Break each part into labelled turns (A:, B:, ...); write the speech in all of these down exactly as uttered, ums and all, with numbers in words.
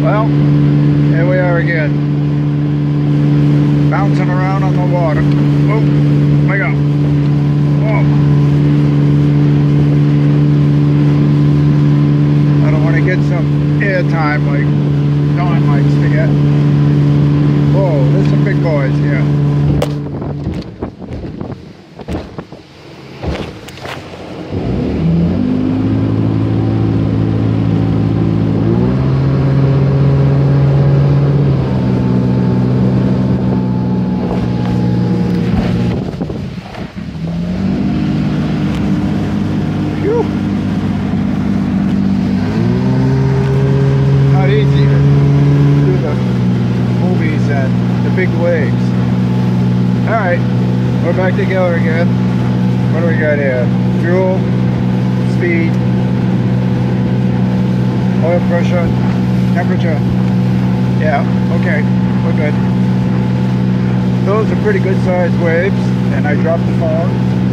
A: Well, here we are again, bouncing around on the water. Oh, my God. Whoa. I don't want to get some air time like Don likes to get. Whoa, there's some big boys here. Not easy to do the movies and the big waves. Alright, we're back together again. What do we got here? Fuel, speed, oil pressure, temperature. Yeah, okay, we're good. Those are pretty good sized waves, and I dropped the phone.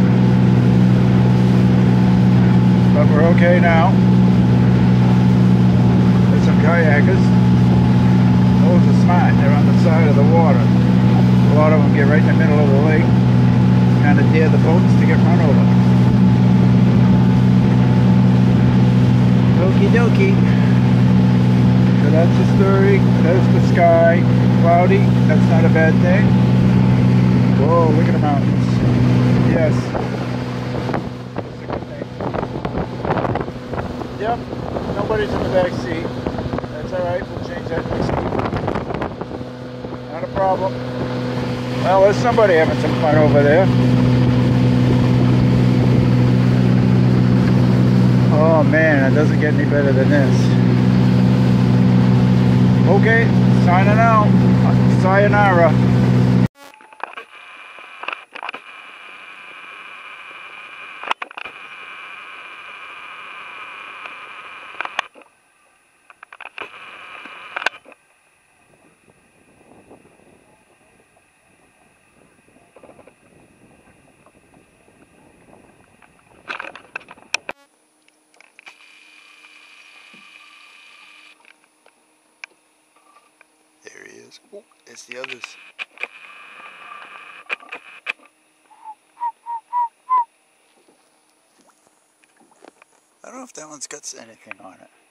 A: But we're okay now. There's some kayakers. Those are smart. They're on the side of the water. A lot of them get right in the middle of the lake, kind of dare the boats to get run over. Okie dokie. So that's the story. There's the sky. Cloudy. That's not a bad thing. Whoa, look at the mountains. Yes. Yep, nobody's in the back seat. That's alright, we'll change that next week. Not a problem. Well, there's somebody having some fun over there. Oh man, it doesn't get any better than this. Okay, signing out. Sayonara.
B: There he is. Oh, it's the others. I don't know if that one's got anything on it.